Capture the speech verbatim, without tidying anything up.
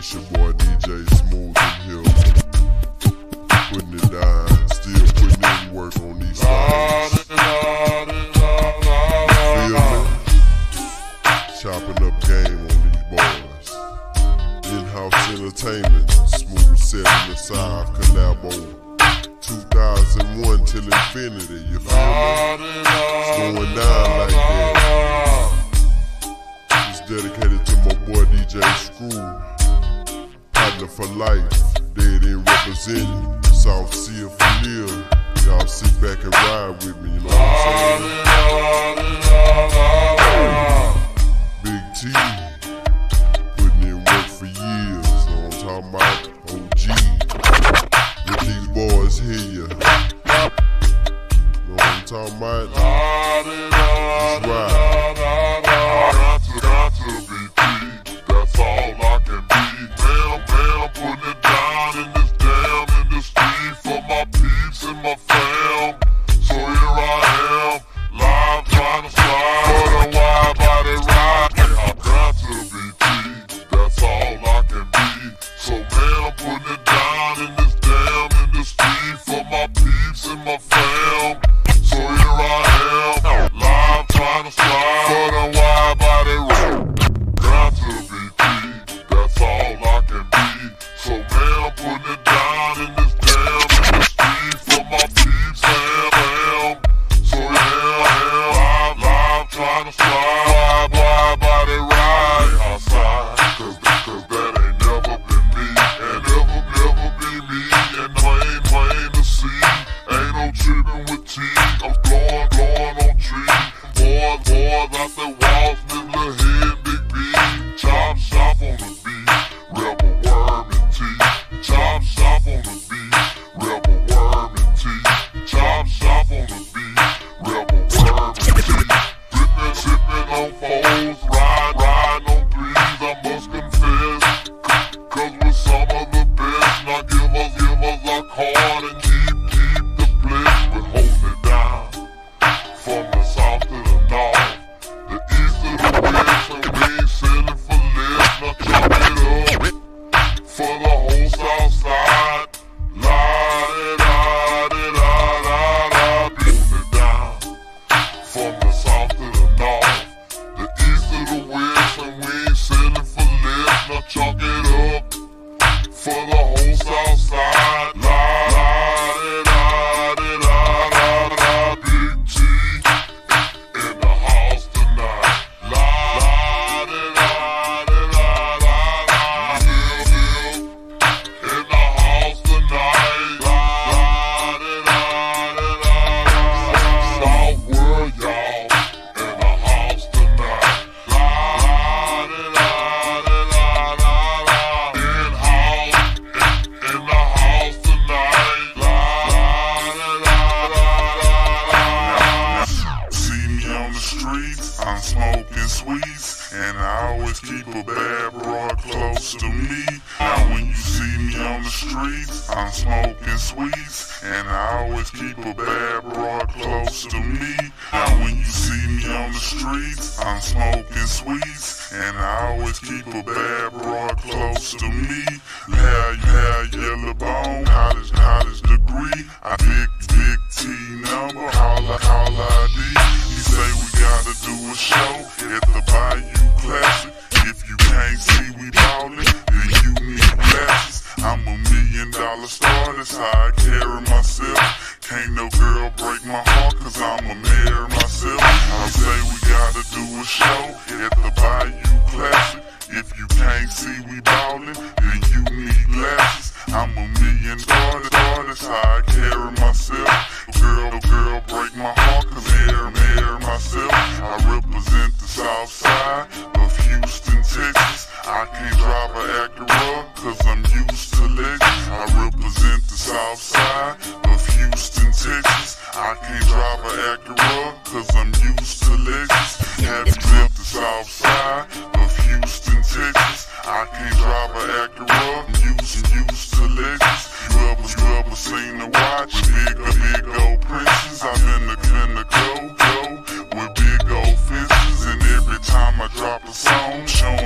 It's your boy D J Smooth in here, putting it down, still putting in work on these songs. Feel me? Chopping up game on these boys. In-house entertainment, Smooth setting aside collabo. two thousand one till infinity, you feel me? It's going down like that. It's dedicated to my boy D J Screw. Partner for life, dead end representing. South Sea for real. Y'all sit back and ride with me, you know what I'm saying? Big T, putting in work for years. You know what I'm talking about? O G. Let these boys hear you. You know what I'm talking about? That's right. Got to be T, that's all I can be. Bam, bam, putting it down in this damn industry for my peeps and my fam. So here I am, live trying to slide, but a wide body ride. I got to be T, that's all I can be. So man, putting it down in this damn industry for my peeps and my fam. So here I am, live trying to slide, but a wide body ride. Got to be T, that's all I can be. So man, putting it down in this damn industry for my peeps and fam. So yeah, yeah, live, live trying to slide, wide, wide body ride outside. Cause, cause that ain't never been me, and never, never be me. And plain, plain to see, ain't no tripping with T. I'm blowing, blowing on trees. Boys, boys out the walls, little head, big B. Chop shop on the beat, rebel worm and T. Chop shop on the beat, rebel worm and T. Chop shop on the beat, rebel worm and T. Sippin', sippin' on fours, ride, ride on threes, I must confess. Cause we're some of the best. Now give us, give us a card and keep, keep the bliss. We're holding it down from the south to the north, the east to the west, and we ain't selling for less. Now chop it up for the whole south side. La-di-da-di-da-da-da. Holding it down from the south to the north, the east to the west, and we ain't selling for less. Now chalk it up for the whole south side. La-di-da-di-da-da-da. Big T in the house tonight. La-di-da-di-da-da-da. Bill, Bill in the house tonight. La-di-da-di-da-da-da. South World, y'all, in the house tonight. La-di-da-di-da-da-da. In-house, in the house tonight. La-di-da-da-da. See me on the streets, I'm smoking sweets, and I always keep a bad broad close to me. Now when you see me on the streets, I'm smoking sweets, and I always keep a bad broad close to me. Now when you see me on the streets, I'm smoking sweets, and I always keep a bad broad close to me. Hair, hair, yellow bone, college, college degree. I big, big T number, holla, holla I D. He say we gotta do a show at the Bayou Classic. If you can't see we ballin', then you need glasses. I'm a million dollar star, that's how I carry myself. Can't no girl break my heart, cause I'm a mayor myself. I say we gotta do a show at the Bayou Classic. If you can't see we ballin', then you need glasses. I'm a million dollar star, that's how I carry myself. Girl, girl break my heart, cause mayor, mayor myself. I represent the south side of Houston, Texas. I can't drive an Acura, cause I'm used to Lexus. I represent the south side of Houston, Texas. I can't drive an Acura, cause I'm used to Lexus. Represent the south side of Houston, Texas. I can't drive an Acura, I'm used, used to Lexus. You ever, you ever seen the watch with big, big old princes? I've been the, been the go, go with big old fences, and every time I drop a song, show